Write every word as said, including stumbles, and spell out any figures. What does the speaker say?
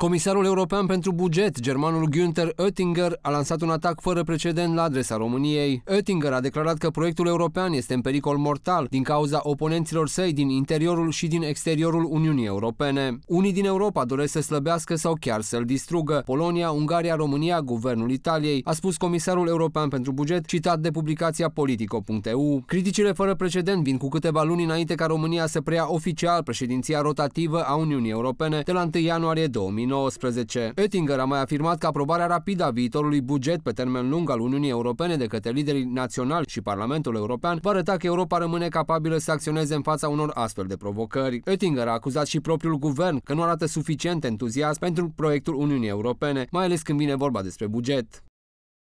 Comisarul european pentru buget, germanul Günther Oettinger, a lansat un atac fără precedent la adresa României. Oettinger a declarat că proiectul european este în pericol mortal din cauza oponenților săi din interiorul și din exteriorul Uniunii Europene. Unii din Europa doresc să slăbească sau chiar să-l distrugă. Polonia, Ungaria, România, guvernul Italiei, a spus comisarul european pentru buget, citat de publicația Politico punct e u. Criticile fără precedent vin cu câteva luni înainte ca România să preia oficial președinția rotativă a Uniunii Europene de la întâi ianuarie două mii nouăsprezece. Oettinger a mai afirmat că aprobarea rapidă a viitorului buget pe termen lung al Uniunii Europene de către liderii naționali și Parlamentul European va arăta că Europa rămâne capabilă să acționeze în fața unor astfel de provocări. Oettinger a acuzat și propriul guvern că nu arată suficient entuziasm pentru proiectul Uniunii Europene, mai ales când vine vorba despre buget.